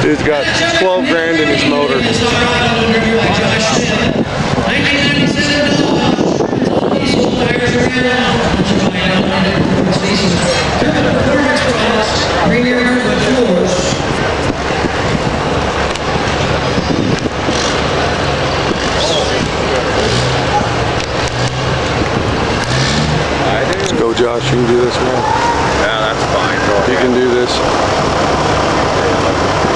Dude's got 12 grand in his motor. Let's go, Josh. You can do this, man. Yeah, that's fine. Go ahead. You can do this.